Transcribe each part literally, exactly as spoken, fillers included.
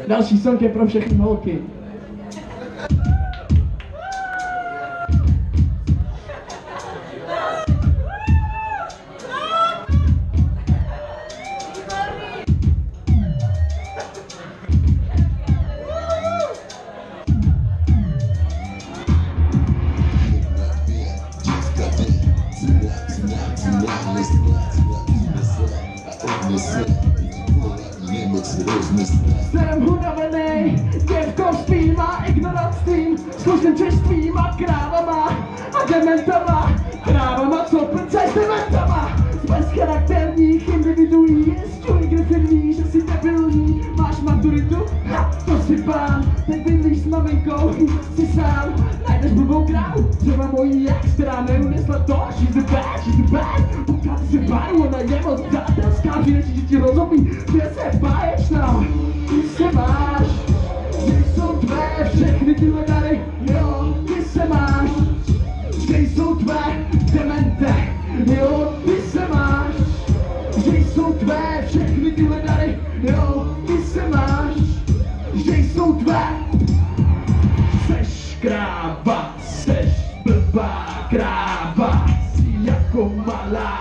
Další song je pro všechny holky. Jsem unavenej, děvko spím a ignoranctvím, zkusím čerstvýma krávama a dementama, krávama, co prcaj s dementama. Z bezcharakterních individuí jistují, kde se ví, že jsi debilní. Máš maturitu? Ha, to si pán, teď bydlíš s maminkou, jsi sám, najdeš blbou krávu, třeba mojí ex, která neunesla to, she's the bad, she's the bad. Pokud si báju, ona je moc přátelská, že než ti rozumí, že se báječná. Ty se máš, že jsou tvé všechny tyhle dary, jo, ty se máš, že jsou tvé demente, jo, ty se máš, že jsou tvé všechny tyhle dary, jo, ty se máš, že jsou tvé. Seš kráva, seš blbá kráva, jsi jako malá,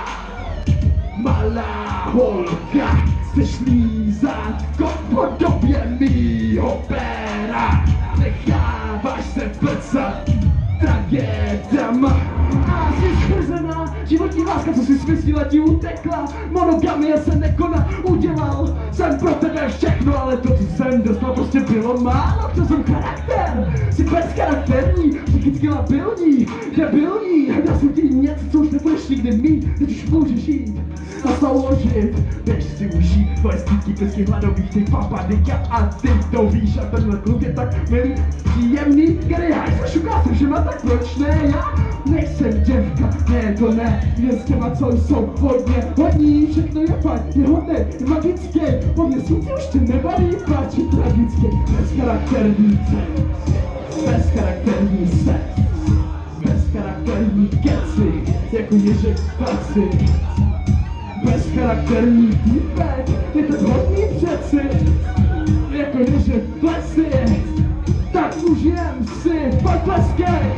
malá holka, chceš lízátko v podobě mýho péra, necháváš se plcat tragédama a jsi schvrzená, životní láska, co si smyslila, ti utekla, monogamie se nekoná, udělal jsem pro tebe všechno, ale to, co jsem dostal, prostě bylo málo, to jsem charakter, jsi bezcharakterní, psychicky labilní, debilní, dal jsem ti něco, co už nebudeš nikdy mít, teď už můžeš jít a založit, běž si užít tvoje stýdky pesky hladových, ty papadika a ty to víš, a tenhle kluk je tak milý, příjemný, geniální, se šuká se všema, tak proč ne, já nejsem děvka, ne, to ne, je s těma, co jsou hodně hodní, všechno je fajn, je hodný, je magický, po mně svíti už tě nebaví, páči tragický, bezcharakterní sex, bezcharakterní sex, bezcharakterní keci, jako ježek v praci, bezcharakterní týpek, je to hodný přeci, jako ježek v plesi, tak užijem si, pak pleskej.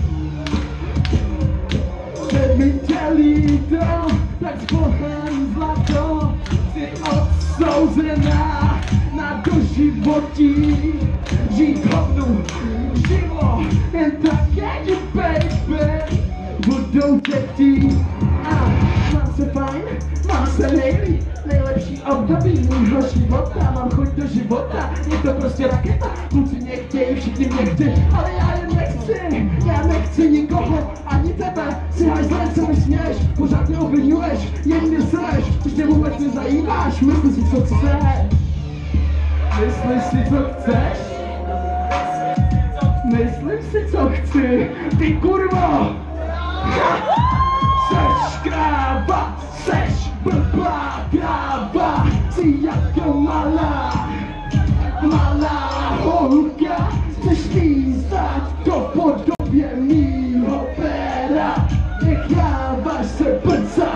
Před mi tělí to, tak zbohem zlato, jsi odsouzená na doživotí, žít hovnu, živo, jen tak jeď, baby, budou děti a mám se fajn, mám se nejlíp, nejlepší období mýho života, mám chuť do života, je to prostě raketa, kluci mě chtějí, všichni mě chci, ale já jen nechci, já nechci nikoho, ani tebe, si hajzle, co mi směš, pořád mě obvinuješ, jen mě sreš, už mě vůbec nezajímáš, mysli si, co chceš, mysli si, co chceš, myslím si, co chci, ty kurvo, seš kráva, seš blbá kráva, jsi jako malá, malá holka, chceš lízat to v podobě mýho péra, necháváš se prcat